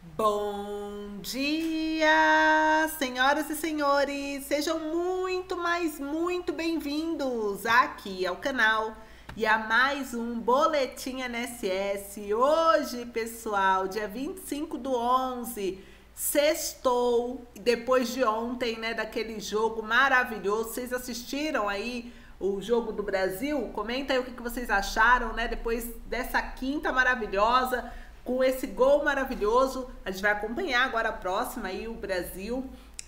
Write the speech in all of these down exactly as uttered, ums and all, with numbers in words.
Bom dia, senhoras e senhores, sejam muito, mas muito bem-vindos aqui ao canal e a mais um Boletim N S S. Hoje, pessoal, dia vinte e cinco do onze, sextou, depois de ontem, né, daquele jogo maravilhoso. Vocês assistiram aí o jogo do Brasil? Comenta aí o que que vocês acharam, né, depois dessa quinta maravilhosa, com esse gol maravilhoso. A gente vai acompanhar agora a próxima aí, o Brasil.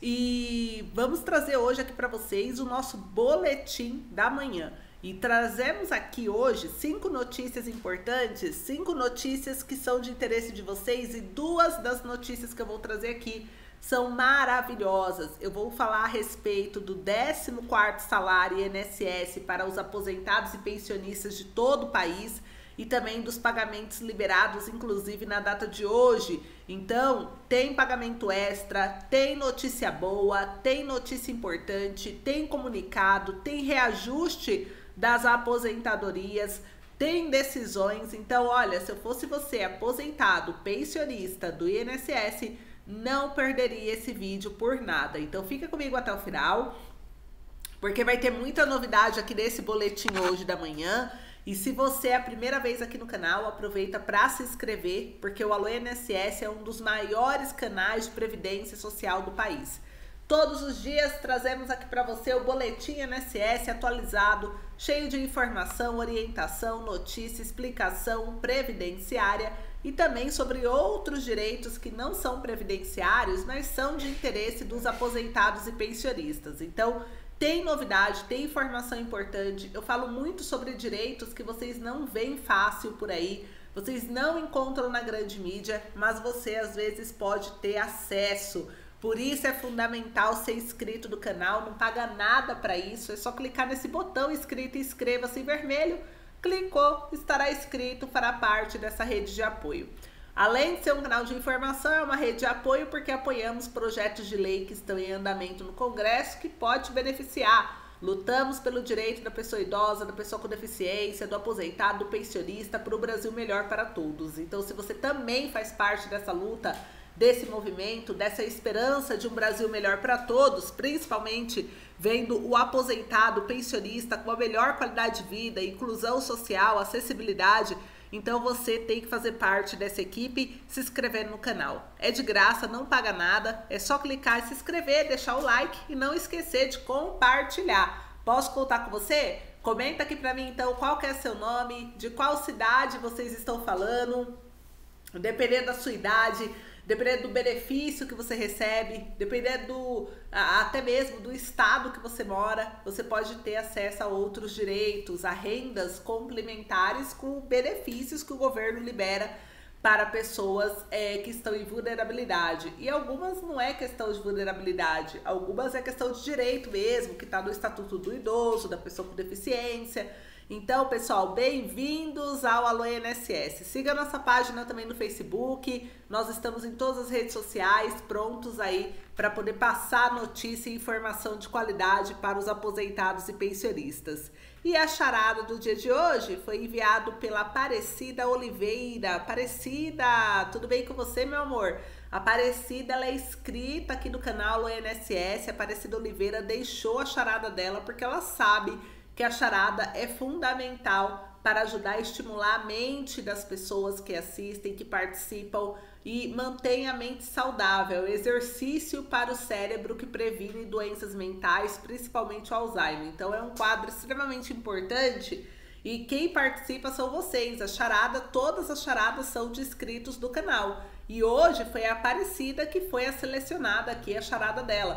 E vamos trazer hoje aqui para vocês o nosso boletim da manhã. E trazemos aqui hoje cinco notícias importantes, cinco notícias que são de interesse de vocês, e duas das notícias que eu vou trazer aqui são maravilhosas. Eu vou falar a respeito do décimo quarto salário I N S S para os aposentados e pensionistas de todo o país, e também dos pagamentos liberados, inclusive na data de hoje. Então, tem pagamento extra, tem notícia boa, tem notícia importante, tem comunicado, tem reajuste das aposentadorias, tem decisões. Então, olha, se eu fosse você, aposentado, pensionista do I N S S, não perderia esse vídeo por nada. Então, fica comigo até o final, porque vai ter muita novidade aqui nesse boletim hoje da manhã. E se você é a primeira vez aqui no canal, aproveita para se inscrever, porque o Alô I N S S é um dos maiores canais de previdência social do país. Todos os dias trazemos aqui para você o Boletim I N S S atualizado, cheio de informação, orientação, notícia, explicação previdenciária e também sobre outros direitos que não são previdenciários, mas são de interesse dos aposentados e pensionistas. Então, tem novidade, tem informação importante. Eu falo muito sobre direitos que vocês não veem fácil por aí, vocês não encontram na grande mídia, mas você às vezes pode ter acesso. Por isso é fundamental ser inscrito do canal, não paga nada para isso, é só clicar nesse botão inscrito e inscreva-se em vermelho. Clicou, estará inscrito, fará parte dessa rede de apoio. Além de ser um canal de informação, é uma rede de apoio porque apoiamos projetos de lei que estão em andamento no Congresso que pode te beneficiar. Lutamos pelo direito da pessoa idosa, da pessoa com deficiência, do aposentado, do pensionista, para o Brasil melhor para todos. Então, se você também faz parte dessa luta, desse movimento, dessa esperança de um Brasil melhor para todos, principalmente vendo o aposentado, o pensionista com a melhor qualidade de vida, inclusão social, acessibilidade, então você tem que fazer parte dessa equipe se inscrevendo no canal. É de graça, não paga nada, é só clicar e se inscrever, deixar o like e não esquecer de compartilhar. Posso contar com você? Comenta aqui pra mim então qual que é seu nome, de qual cidade vocês estão falando, dependendo da sua idade, dependendo do benefício que você recebe, dependendo do, até mesmo do estado que você mora, você pode ter acesso a outros direitos, a rendas complementares com benefícios que o governo libera para pessoas é, que estão em vulnerabilidade. E algumas não é questão de vulnerabilidade, algumas é questão de direito mesmo, que está no Estatuto do Idoso, da pessoa com deficiência. Então, pessoal, bem-vindos ao Alô I N S S. Siga a nossa página também no Facebook. Nós estamos em todas as redes sociais, prontos aí para poder passar notícia e informação de qualidade para os aposentados e pensionistas. E a charada do dia de hoje foi enviado pela Aparecida Oliveira. Aparecida, tudo bem com você, meu amor? Aparecida, ela é inscrita aqui no canal Alô I N S S. Aparecida Oliveira deixou a charada dela porque ela sabe que a charada é fundamental para ajudar a estimular a mente das pessoas que assistem, que participam, e mantém a mente saudável. Exercício para o cérebro que previne doenças mentais, principalmente o Alzheimer. Então é um quadro extremamente importante e quem participa são vocês. A charada, todas as charadas são de inscritos do canal. E hoje foi a Aparecida que foi a selecionada aqui, a charada dela.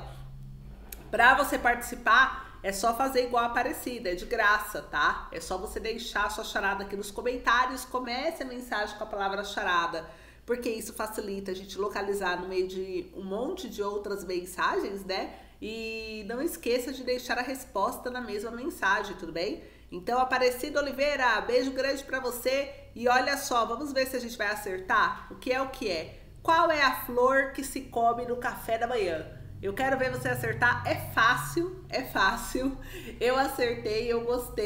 Para você participar, é só fazer igual a Aparecida, é de graça, tá? É só você deixar a sua charada aqui nos comentários, comece a mensagem com a palavra charada, porque isso facilita a gente localizar no meio de um monte de outras mensagens, né? E não esqueça de deixar a resposta na mesma mensagem, tudo bem? Então, Aparecida Oliveira, beijo grande pra você. E olha só, vamos ver se a gente vai acertar. O que é o que é? Qual é a flor que se come no café da manhã? Eu quero ver você acertar. É fácil, é fácil. Eu acertei, eu gostei.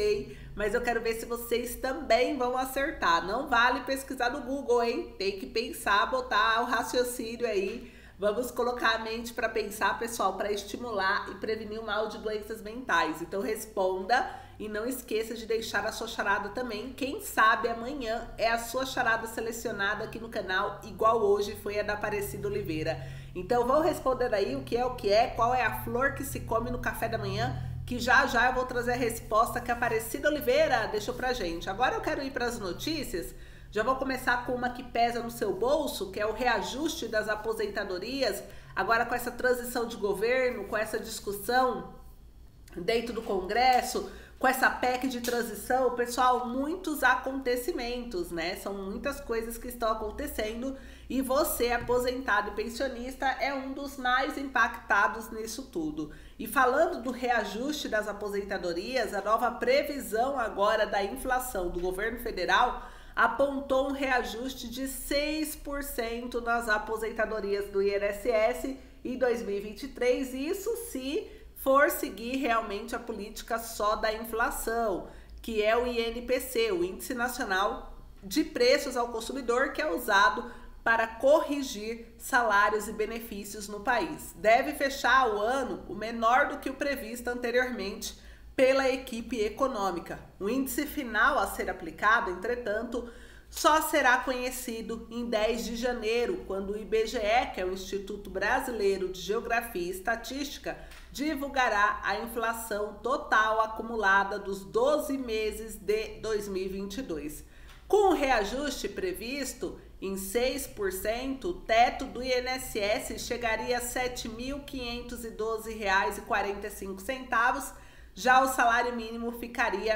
mas eu quero ver se vocês também vão acertar. Não vale pesquisar no Google, hein? Tem que pensar, botar o raciocínio aí. Vamos colocar a mente para pensar, pessoal, para estimular e prevenir o mal de doenças mentais. Então responda e não esqueça de deixar a sua charada também. Quem sabe amanhã é a sua charada selecionada aqui no canal, igual hoje foi a da Aparecida Oliveira. Então vão responder aí o que é o que é, qual é a flor que se come no café da manhã, que já já eu vou trazer a resposta que a Aparecida Oliveira deixou pra gente. Agora eu quero ir para as notícias. Já vou começar com uma que pesa no seu bolso, que é o reajuste das aposentadorias. Agora com essa transição de governo, com essa discussão dentro do Congresso, com essa P E C de transição, pessoal, muitos acontecimentos, né? São muitas coisas que estão acontecendo e você, aposentado e pensionista, é um dos mais impactados nisso tudo. E falando do reajuste das aposentadorias, a nova previsão agora da inflação do governo federal apontou um reajuste de seis por cento nas aposentadorias do I N S S em dois mil e vinte e três, isso se for seguir realmente a política só da inflação, que é o I N P C, o Índice Nacional de Preços ao Consumidor, que é usado para corrigir salários e benefícios no país. Deve fechar o ano o menor do que o previsto anteriormente pela equipe econômica. O índice final a ser aplicado, entretanto, só será conhecido em dez de janeiro, quando o I B G E, que é o Instituto Brasileiro de Geografia e Estatística, divulgará a inflação total acumulada dos doze meses de dois mil e vinte e dois. Com o reajuste previsto em seis por cento, o teto do I N S S chegaria a sete mil quinhentos e doze reais e quarenta e cinco centavos, já o salário mínimo ficaria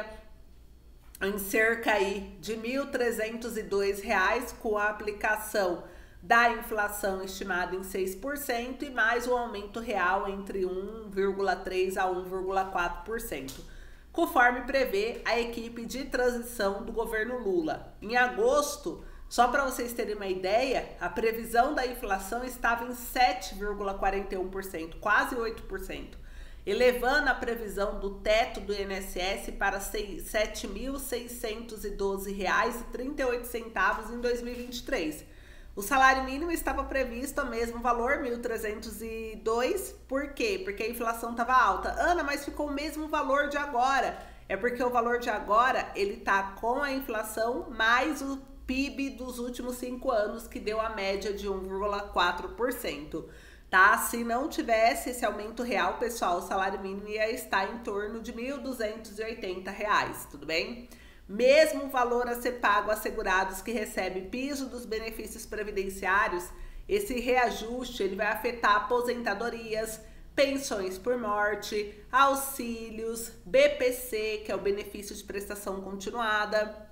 em cerca aí de mil trezentos e dois reais, com a aplicação da inflação estimada em seis por cento e mais o aumento real entre um vírgula três por cento a um vírgula quatro por cento, conforme prevê a equipe de transição do governo Lula. Em agosto, só para vocês terem uma ideia, a previsão da inflação estava em sete vírgula quarenta e um por cento, quase oito por cento. Elevando a previsão do teto do I N S S para sete mil seiscentos e doze reais e trinta e oito centavos em dois mil e vinte e três. O salário mínimo estava previsto ao mesmo valor, mil trezentos e dois. Por quê? Porque a inflação estava alta. Ana, mas ficou o mesmo valor de agora. É porque o valor de agora, ele tá com a inflação mais o P I B dos últimos cinco anos, que deu a média de um vírgula quatro por cento. Tá? Se não tivesse esse aumento real, pessoal, o salário mínimo ia estar em torno de mil duzentos e oitenta reais, tudo bem? Mesmo o valor a ser pago a segurados que recebem piso dos benefícios previdenciários, esse reajuste ele vai afetar aposentadorias, pensões por morte, auxílios, B P C, que é o benefício de prestação continuada,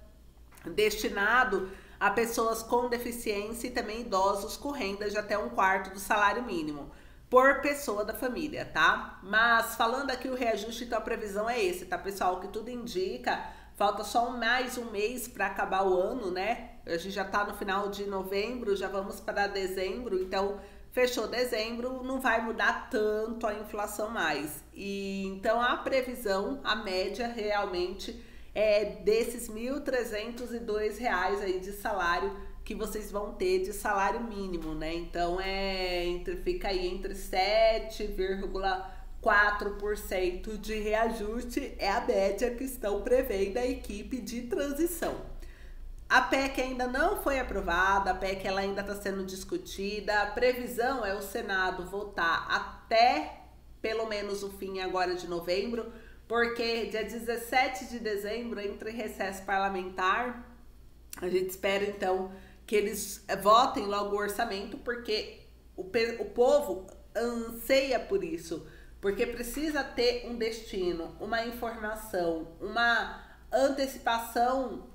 destinado a pessoas com deficiência e também idosos com renda de até um quarto do salário mínimo por pessoa da família, tá? Mas falando aqui o reajuste, então a previsão é esse, tá, pessoal? O que tudo indica, falta só mais um mês para acabar o ano, né? A gente já tá no final de novembro, já vamos para dezembro, então fechou dezembro, não vai mudar tanto a inflação mais. E então a previsão, a média realmente é desses mil trezentos e dois reais aí de salário que vocês vão ter de salário mínimo, né? Então é entre, fica aí entre sete vírgula quatro por cento de reajuste, é a média que estão prevendo a equipe de transição. A P E C ainda não foi aprovada, a P E C ela ainda está sendo discutida, a previsão é o Senado votar até pelo menos o fim agora de novembro, porque dia dezessete de dezembro, entre recesso parlamentar, a gente espera então que eles votem logo o orçamento, porque o, o povo anseia por isso, porque precisa ter um destino, uma informação, uma antecipação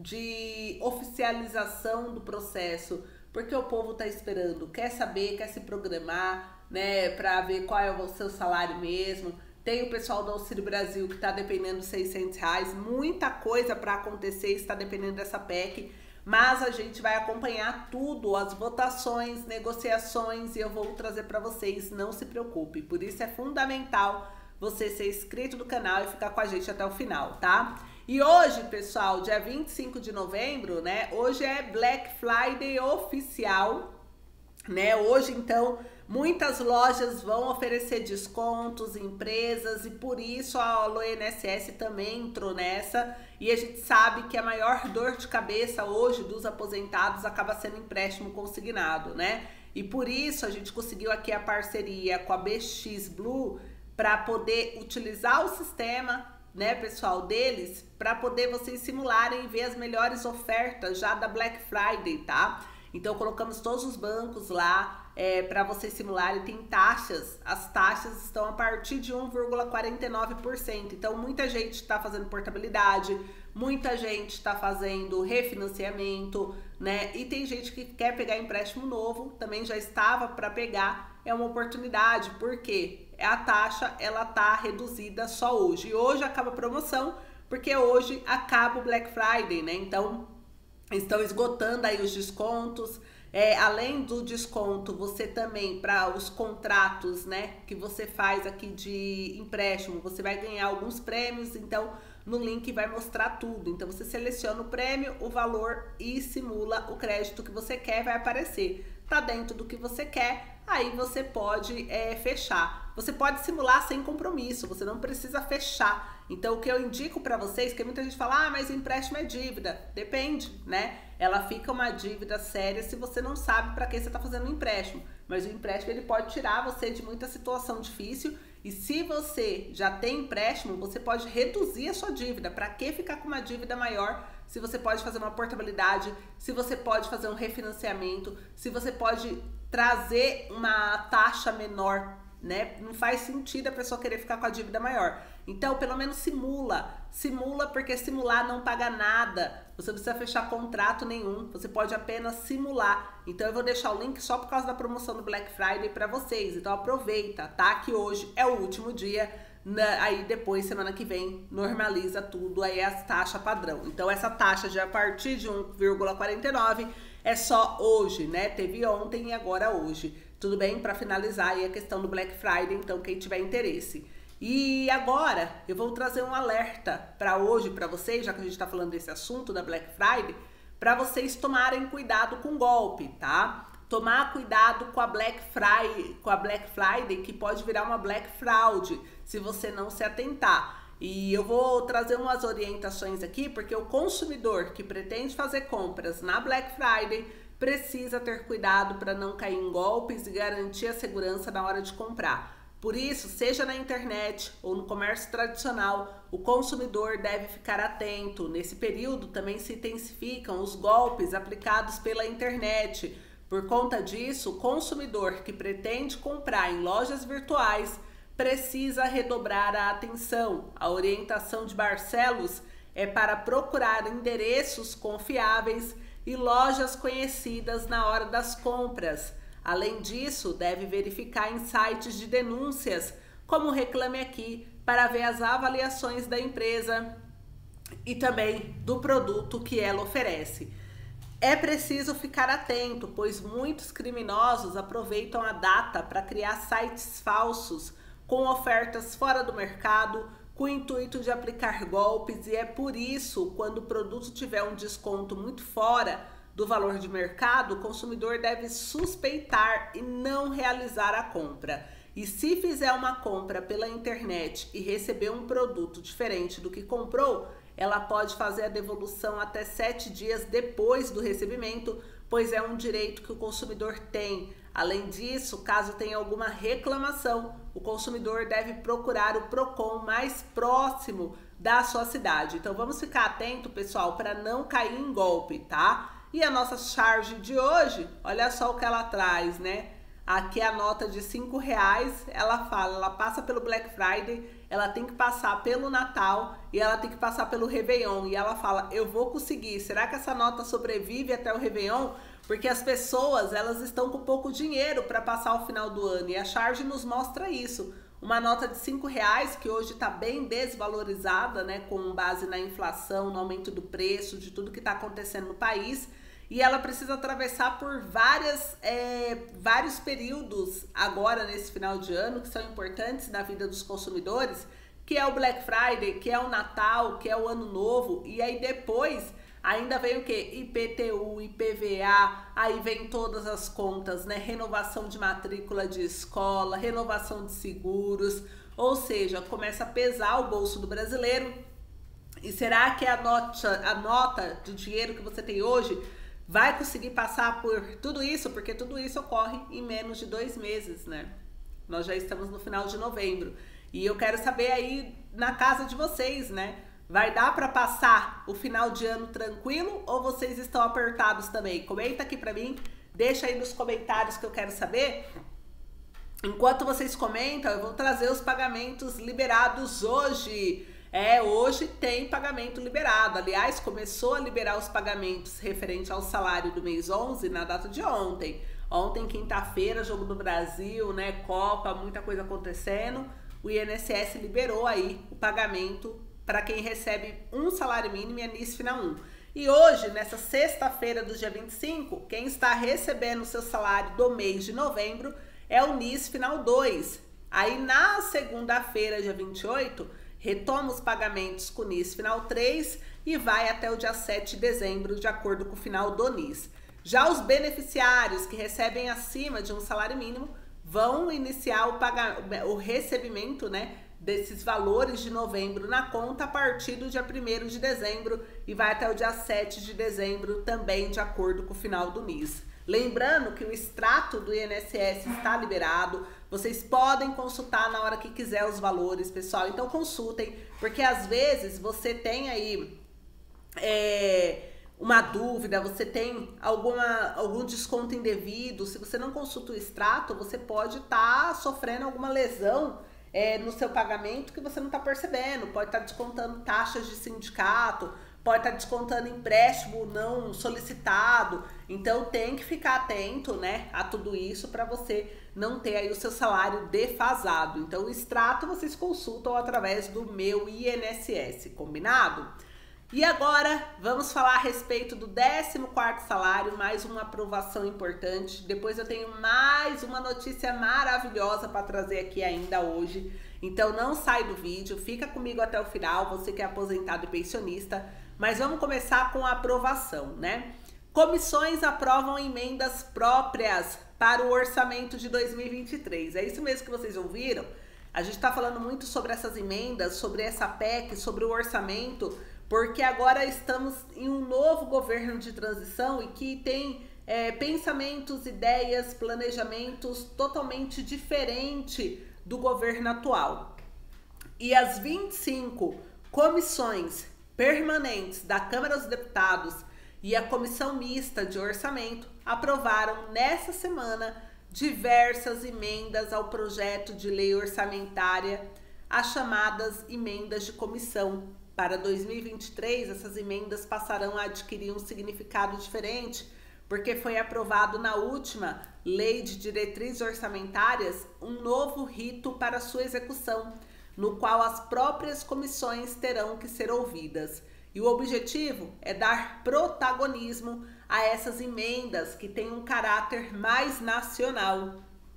de oficialização do processo, porque o povo está esperando, quer saber, quer se programar, né, para ver qual é o seu salário mesmo. Tem o pessoal do Auxílio Brasil que está dependendo de seiscentos reais, muita coisa para acontecer está dependendo dessa P E C, mas a gente vai acompanhar tudo, as votações, negociações, e eu vou trazer para vocês, não se preocupe. Por isso é fundamental você ser inscrito no canal e ficar com a gente até o final, tá? E hoje, pessoal, dia vinte e cinco de novembro, né? Hoje é Black Friday oficial, né? Hoje, então, muitas lojas vão oferecer descontos, empresas, e por isso a Alô I N S S também entrou nessa. E a gente sabe que a maior dor de cabeça hoje dos aposentados acaba sendo empréstimo consignado, né? E por isso a gente conseguiu aqui a parceria com a B X Blue para poder utilizar o sistema, né, pessoal, deles, para poder vocês simularem e ver as melhores ofertas já da Black Friday, tá? Então colocamos todos os bancos lá é, para vocês simularem. Tem taxas, as taxas estão a partir de um vírgula quarenta e nove por cento. Então muita gente está fazendo portabilidade, muita gente está fazendo refinanciamento, né? E tem gente que quer pegar empréstimo novo, também já estava para pegar. É uma oportunidade, porque a taxa ela tá reduzida só hoje. E hoje acaba a promoção, porque hoje acaba o Black Friday, né? Então estão esgotando aí os descontos. É, além do desconto, você também, para os contratos, né, que você faz aqui de empréstimo, você vai ganhar alguns prêmios. Então no link vai mostrar tudo. Então você seleciona o prêmio, o valor e simula o crédito que você quer, vai aparecer. Tá dentro do que você quer, aí você pode é, fechar. Você pode simular sem compromisso, você não precisa fechar. Então o que eu indico para vocês, que muita gente fala, ah, mas empréstimo é dívida. Depende, né? Ela fica uma dívida séria se você não sabe para que você está fazendo o empréstimo. Mas o empréstimo ele pode tirar você de muita situação difícil. E se você já tem empréstimo, você pode reduzir a sua dívida. Para que ficar com uma dívida maior se você pode fazer uma portabilidade, se você pode fazer um refinanciamento, se você pode trazer uma taxa menor, né? Não faz sentido a pessoa querer ficar com a dívida maior. Então, pelo menos simula. Simula, porque simular não paga nada. Você não precisa fechar contrato nenhum. Você pode apenas simular. Então, eu vou deixar o link só por causa da promoção do Black Friday para vocês. Então, aproveita, tá? Que hoje é o último dia. Na, aí, depois, semana que vem, normaliza tudo. Aí, é a taxa padrão. Então, essa taxa de a partir de um vírgula quarenta e nove é só hoje, né? Teve ontem e agora hoje. Tudo bem? Para finalizar aí a questão do Black Friday, então quem tiver interesse. E agora eu vou trazer um alerta para hoje para vocês, já que a gente está falando desse assunto da Black Friday, para vocês tomarem cuidado com golpe, tá? Tomar cuidado com a Black Friday, com a Black Friday, que pode virar uma Black Fraud se você não se atentar. E eu vou trazer umas orientações aqui, porque o consumidor que pretende fazer compras na Black Friday precisa ter cuidado para não cair em golpes e garantir a segurança na hora de comprar. Por isso, seja na internet ou no comércio tradicional, o consumidor deve ficar atento. Nesse período também se intensificam os golpes aplicados pela internet. Por conta disso, o consumidor que pretende comprar em lojas virtuais precisa redobrar a atenção. A orientação de Barcelos é para procurar endereços confiáveis e lojas conhecidas na hora das compras. Além disso, deve verificar em sites de denúncias, como Reclame Aqui, para ver as avaliações da empresa e também do produto que ela oferece. É preciso ficar atento, pois muitos criminosos aproveitam a data para criar sites falsos com ofertas fora do mercado, com o intuito de aplicar golpes, e é por isso, quando o produto tiver um desconto muito fora do valor de mercado, o consumidor deve suspeitar e não realizar a compra. E se fizer uma compra pela internet e receber um produto diferente do que comprou, ela pode fazer a devolução até sete dias depois do recebimento, pois é um direito que o consumidor tem. Além disso, caso tenha alguma reclamação, o consumidor deve procurar o Procon mais próximo da sua cidade. Então vamos ficar atento, pessoal, para não cair em golpe, tá? E a nossa charge de hoje, olha só o que ela traz, né? Aqui a nota de cinco reais, ela fala, ela passa pelo Black Friday, ela tem que passar pelo Natal e ela tem que passar pelo Réveillon. E ela fala, eu vou conseguir. Será que essa nota sobrevive até o Réveillon? Porque as pessoas, elas estão com pouco dinheiro para passar o final do ano. E a charge nos mostra isso. Uma nota de cinco reais, que hoje está bem desvalorizada, né? Com base na inflação, no aumento do preço, de tudo que está acontecendo no país. E ela precisa atravessar por várias, é, vários períodos agora nesse final de ano que são importantes na vida dos consumidores, que é o Black Friday, que é o Natal, que é o Ano Novo, e aí depois ainda vem o que? I P T U, I P V A, aí vem todas as contas, né? Renovação de matrícula de escola, renovação de seguros, ou seja, começa a pesar o bolso do brasileiro. E será que a nota, a nota de dinheiro que você tem hoje vai conseguir passar por tudo isso? Porque tudo isso ocorre em menos de dois meses, né? Nós já estamos no final de novembro. E eu quero saber aí na casa de vocês, né? Vai dar para passar o final de ano tranquilo ou vocês estão apertados também? Comenta aqui para mim, deixa aí nos comentários que eu quero saber. Enquanto vocês comentam, eu vou trazer os pagamentos liberados hoje. É, hoje tem pagamento liberado. Aliás, começou a liberar os pagamentos referente ao salário do mês onze na data de ontem. Ontem, quinta-feira, Jogo do Brasil, né? Copa, muita coisa acontecendo. O I N S S liberou aí o pagamento para quem recebe um salário mínimo e é NIS Final um. E hoje, nessa sexta-feira do dia vinte e cinco, quem está recebendo o seu salário do mês de novembro é o NIS Final dois. Aí na segunda-feira, dia vinte e oito, retoma os pagamentos com o NIS Final três e vai até o dia sete de dezembro, de acordo com o final do NIS. Já os beneficiários que recebem acima de um salário mínimo vão iniciar o, paga... o recebimento, né, desses valores de novembro na conta a partir do dia primeiro de dezembro e vai até o dia sete de dezembro, também de acordo com o final do NIS. Lembrando que o extrato do I N S S está liberado, vocês podem consultar na hora que quiser os valores, pessoal, então consultem, porque às vezes você tem aí é, uma dúvida, você tem alguma, algum desconto indevido, se você não consulta o extrato, você pode estar tá sofrendo alguma lesão é, no seu pagamento que você não está percebendo, pode estar tá descontando taxas de sindicato, pode estar descontando empréstimo não solicitado, então tem que ficar atento, né, a tudo isso para você não ter aí o seu salário defasado. Então o extrato vocês consultam através do meu I N S S, combinado? E agora vamos falar a respeito do décimo quarto salário, mais uma aprovação importante. Depois eu tenho mais uma notícia maravilhosa para trazer aqui ainda hoje. Então não sai do vídeo, fica comigo até o final, você que é aposentado e pensionista. Mas vamos começar com a aprovação, né? Comissões aprovam emendas próprias para o orçamento de dois mil e vinte e três. É isso mesmo que vocês ouviram? A gente está falando muito sobre essas emendas, sobre essa P E C, sobre o orçamento, porque agora estamos em um novo governo de transição e que tem é, pensamentos, ideias, planejamentos totalmente diferentes do governo atual. E as vinte e cinco comissões permanentes da Câmara dos Deputados e a Comissão Mista de Orçamento aprovaram nessa semana diversas emendas ao projeto de lei orçamentária, as chamadas emendas de comissão. Para dois mil e vinte e três, essas emendas passarão a adquirir um significado diferente, porque foi aprovado na última Lei de Diretrizes Orçamentárias um novo rito para sua execução, no qual as próprias comissões terão que ser ouvidas. E o objetivo é dar protagonismo a essas emendas que têm um caráter mais nacional.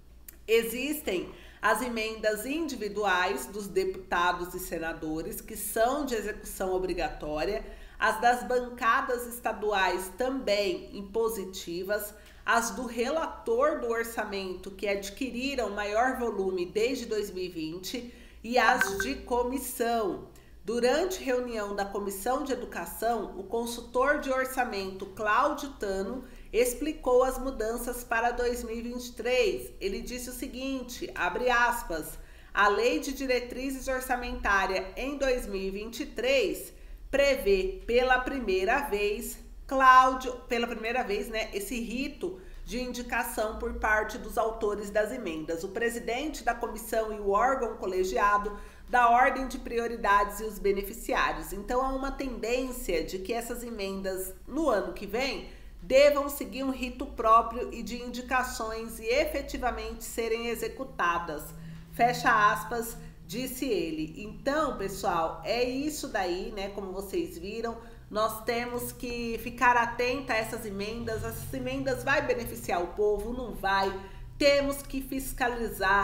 Existem as emendas individuais dos deputados e senadores, que são de execução obrigatória, as das bancadas estaduais também impositivas, as do relator do orçamento, que adquiriram maior volume desde dois mil e vinte, e as de comissão. Durante reunião da Comissão de Educação, o consultor de orçamento Cláudio Tano explicou as mudanças para dois mil e vinte e três. Ele disse o seguinte, abre aspas, a Lei de Diretrizes Orçamentária em dois mil e vinte e três prevê pela primeira vez, Cláudio, pela primeira vez, né, esse rito de indicação por parte dos autores das emendas, o presidente da comissão e o órgão colegiado da ordem de prioridades e os beneficiários. Então há uma tendência de que essas emendas no ano que vem devam seguir um rito próprio e de indicações e efetivamente serem executadas. Fecha aspas, disse ele. Então, pessoal, é isso daí, né? Como vocês viram, nós temos que ficar atenta a essas emendas. Essas emendas vai beneficiar o povo? Não vai? Temos que fiscalizar,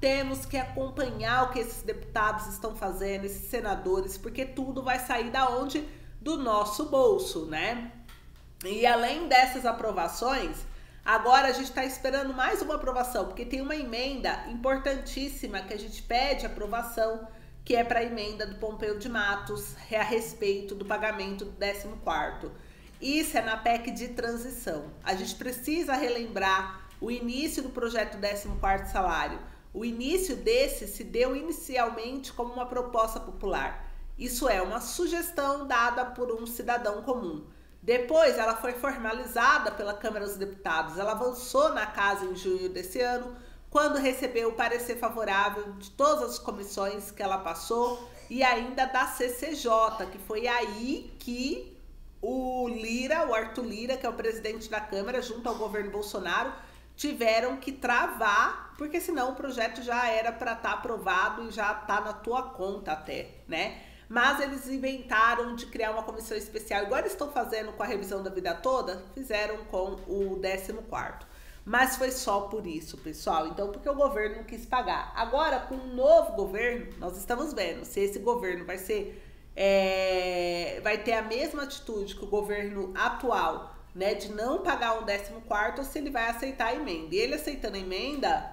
temos que acompanhar o que esses deputados estão fazendo, esses senadores, porque tudo vai sair da onde? Do nosso bolso, né? E além dessas aprovações, agora a gente está esperando mais uma aprovação, porque tem uma emenda importantíssima que a gente pede aprovação, que é para a emenda do Pompeu de Matos, é a respeito do pagamento do décimo quarto. Isso é na P E C de transição. A gente precisa relembrar o início do projeto décimo quarto salário. O início desse se deu inicialmente como uma proposta popular. Isso é uma sugestão dada por um cidadão comum. Depois ela foi formalizada pela Câmara dos Deputados. Ela avançou na casa em junho desse ano, quando recebeu o parecer favorável de todas as comissões que ela passou e ainda da C C J, que foi aí que o Lira, o Arthur Lira, que é o presidente da Câmara, junto ao governo Bolsonaro, tiveram que travar, porque senão o projeto já era para estar tá aprovado e já tá na tua conta até, né? Mas eles inventaram de criar uma comissão especial, igual eles estão fazendo com a revisão da vida toda, fizeram com o décimo quarto. Mas foi só por isso, pessoal. Então, porque o governo não quis pagar. Agora, com o novo governo, nós estamos vendo se esse governo vai ser, é, vai ter a mesma atitude que o governo atual, né, de não pagar um décimo quarto, ou se ele vai aceitar a emenda. E ele aceitando a emenda,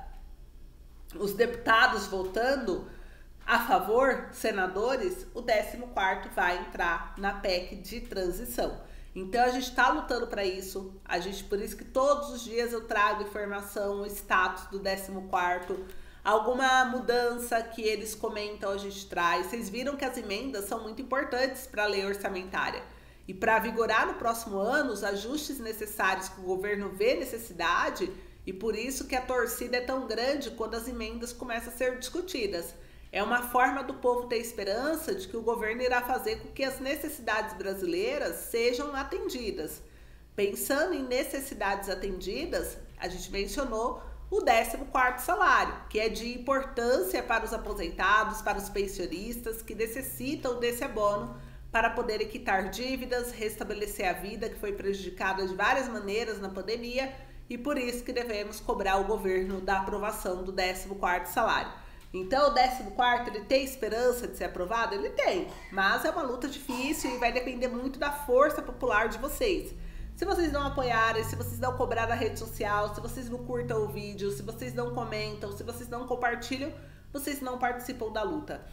os deputados votando a favor, senadores, o décimo quarto vai entrar na P E C de transição. Então a gente está lutando para isso, a gente, por isso que todos os dias eu trago informação, o status do décimo quarto, alguma mudança que eles comentam a gente traz. Vocês viram que as emendas são muito importantes para a lei orçamentária. E para vigorar no próximo ano, os ajustes necessários que o governo vê necessidade, e por isso que a torcida é tão grande quando as emendas começam a ser discutidas. É uma forma do povo ter esperança de que o governo irá fazer com que as necessidades brasileiras sejam atendidas. Pensando em necessidades atendidas, a gente mencionou o décimo quarto salário, que é de importância para os aposentados, para os pensionistas que necessitam desse abono para poderem quitar dívidas, restabelecer a vida que foi prejudicada de várias maneiras na pandemia, e por isso que devemos cobrar o governo da aprovação do décimo quarto salário. Então, o décimo quarto, ele tem esperança de ser aprovado? Ele tem, mas é uma luta difícil e vai depender muito da força popular de vocês. Se vocês não apoiarem, se vocês não cobrarem na rede social, se vocês não curtam o vídeo, se vocês não comentam, se vocês não compartilham, vocês não participam da luta.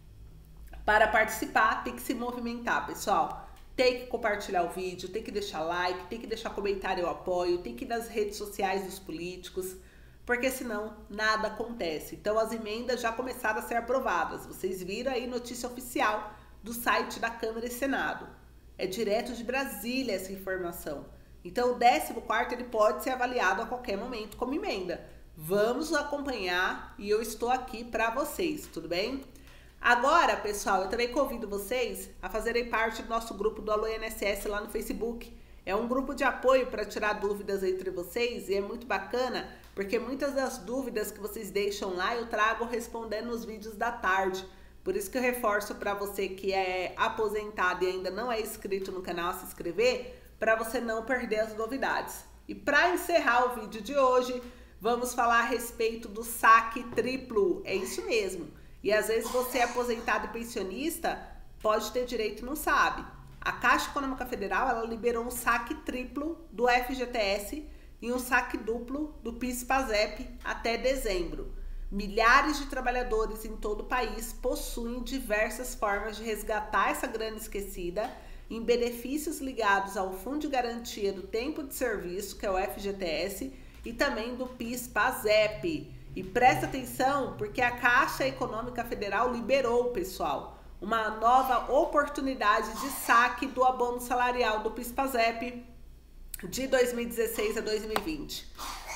Para participar, tem que se movimentar, pessoal. Tem que compartilhar o vídeo, tem que deixar like, tem que deixar comentário eu apoio, tem que ir nas redes sociais dos políticos, porque senão nada acontece. Então as emendas já começaram a ser aprovadas. Vocês viram aí notícia oficial do site da Câmara e Senado. É direto de Brasília essa informação. Então o décimo quarto ele pode ser avaliado a qualquer momento como emenda. Vamos acompanhar e eu estou aqui para vocês, tudo bem? Agora, pessoal, eu também convido vocês a fazerem parte do nosso grupo do Alô I N S S lá no Facebook. É um grupo de apoio para tirar dúvidas entre vocês e é muito bacana, porque muitas das dúvidas que vocês deixam lá eu trago respondendo nos vídeos da tarde. Por isso que eu reforço para você que é aposentado e ainda não é inscrito no canal, se inscrever, para você não perder as novidades. E para encerrar o vídeo de hoje, vamos falar a respeito do saque triplo. É isso mesmo. E às vezes você é aposentado e pensionista, pode ter direito e não sabe. A Caixa Econômica Federal ela liberou um saque triplo do F G T S e um saque duplo do PIS/PASEP até dezembro. Milhares de trabalhadores em todo o país possuem diversas formas de resgatar essa grana esquecida em benefícios ligados ao Fundo de Garantia do Tempo de Serviço, que é o F G T S, e também do PIS/PASEP. E presta atenção, porque a Caixa Econômica Federal liberou, pessoal, uma nova oportunidade de saque do abono salarial do PIS/PASEP de dois mil e dezesseis a dois mil e vinte.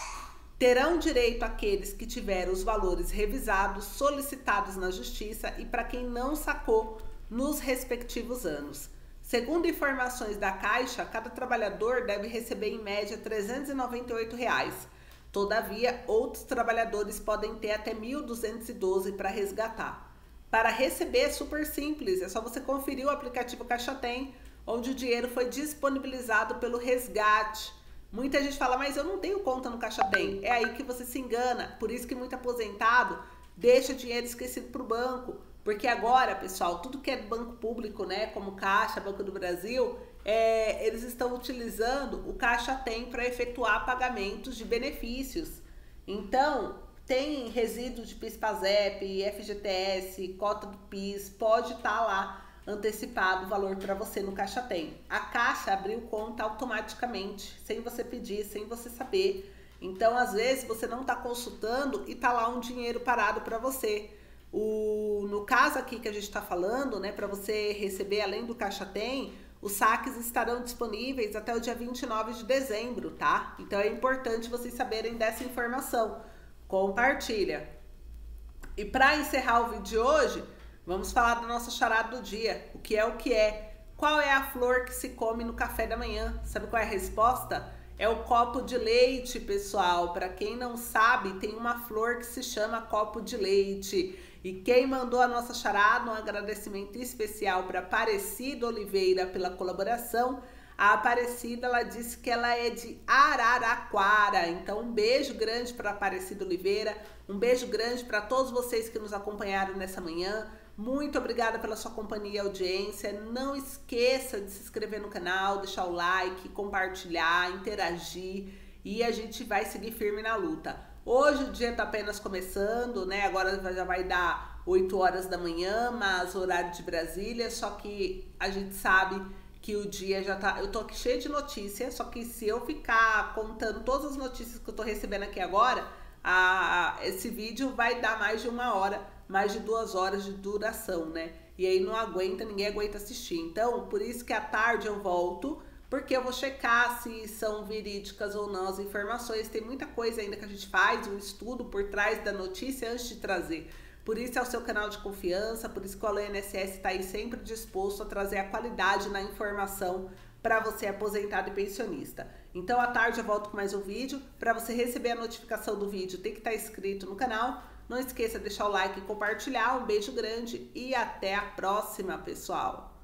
Terão direito aqueles que tiveram os valores revisados, solicitados na Justiça e para quem não sacou nos respectivos anos. Segundo informações da Caixa, cada trabalhador deve receber em média trezentos e noventa e oito reais. Todavia, outros trabalhadores podem ter até mil duzentos e doze para resgatar. Para receber é super simples, é só você conferir o aplicativo Caixa Tem, onde o dinheiro foi disponibilizado pelo resgate. Muita gente fala, mas eu não tenho conta no Caixa Tem. É aí que você se engana, por isso que muito aposentado deixa dinheiro esquecido para o banco, porque agora, pessoal, tudo que é banco público, né, como Caixa, Banco do Brasil, é, eles estão utilizando o Caixa Tem para efetuar pagamentos de benefícios. Então, tem resíduo de PIS/PASEP, F G T S, cota do PIS, pode estar lá antecipado o valor para você no Caixa Tem. A Caixa abriu conta automaticamente, sem você pedir, sem você saber. Então, às vezes, você não está consultando e está lá um dinheiro parado para você. O, no caso aqui que a gente está falando, né, para você receber além do Caixa Tem, os saques estarão disponíveis até o dia vinte e nove de dezembro, tá? Então, é importante vocês saberem dessa informação. Compartilha. E para encerrar o vídeo de hoje, vamos falar da nossa charada do dia. O que é o que é? Qual é a flor que se come no café da manhã? Sabe qual é a resposta? É o copo de leite, pessoal. Para quem não sabe, tem uma flor que se chama copo de leite. E quem mandou a nossa charada, um agradecimento especial para Aparecida Oliveira pela colaboração. A Aparecida, ela disse que ela é de Araraquara. Então, um beijo grande para Aparecida Oliveira. Um beijo grande para todos vocês que nos acompanharam nessa manhã. Muito obrigada pela sua companhia e audiência. Não esqueça de se inscrever no canal, deixar o like, compartilhar, interagir. E a gente vai seguir firme na luta. Hoje o dia está apenas começando, né? Agora já vai dar oito horas da manhã, mas horário de Brasília. Só que a gente sabe que o dia já tá... Eu tô aqui cheia de notícias, só que se eu ficar contando todas as notícias que eu tô recebendo aqui agora, a, esse vídeo vai dar mais de uma hora, mais de duas horas de duração, né? E aí não aguenta, ninguém aguenta assistir. Então, por isso que à tarde eu volto, porque eu vou checar se são verídicas ou não as informações. Tem muita coisa ainda que a gente faz, um estudo por trás da notícia antes de trazer. Por isso é o seu canal de confiança, por isso que o Alô I N S S está aí sempre disposto a trazer a qualidade na informação para você aposentado e pensionista. Então, à tarde eu volto com mais um vídeo. Para você receber a notificação do vídeo, tem que estar inscrito no canal. Não esqueça de deixar o like e compartilhar. Um beijo grande e até a próxima, pessoal!